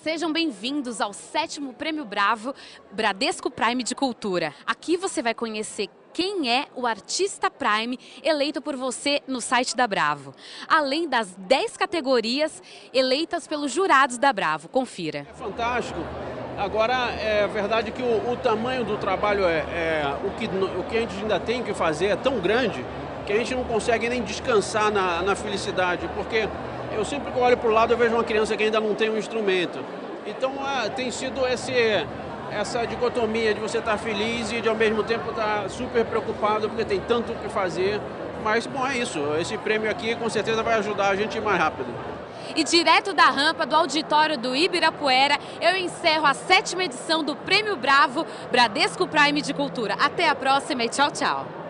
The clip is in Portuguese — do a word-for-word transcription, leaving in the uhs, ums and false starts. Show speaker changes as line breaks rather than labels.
Sejam bem-vindos ao sétimo Prêmio Bravo Bradesco Prime de Cultura. Aqui você vai conhecer quem é o artista Prime eleito por você no site da Bravo. Além das dez categorias eleitas pelos jurados da Bravo. Confira.
É fantástico. Agora, é verdade que o, o tamanho do trabalho, é, é o, que, o que a gente ainda tem que fazer é tão grande que a gente não consegue nem descansar na, na felicidade, porque eu sempre que olho para o lado eu vejo uma criança que ainda não tem um instrumento. Então ah, tem sido esse, essa dicotomia de você estar feliz e de ao mesmo tempo estar super preocupado porque tem tanto o que fazer. Mas bom, é isso, esse prêmio aqui com certeza vai ajudar a gente a ir mais rápido.
E direto da rampa do auditório do Ibirapuera, eu encerro a sétima edição do Prêmio Bravo Bradesco Prime de Cultura. Até a próxima e tchau, tchau!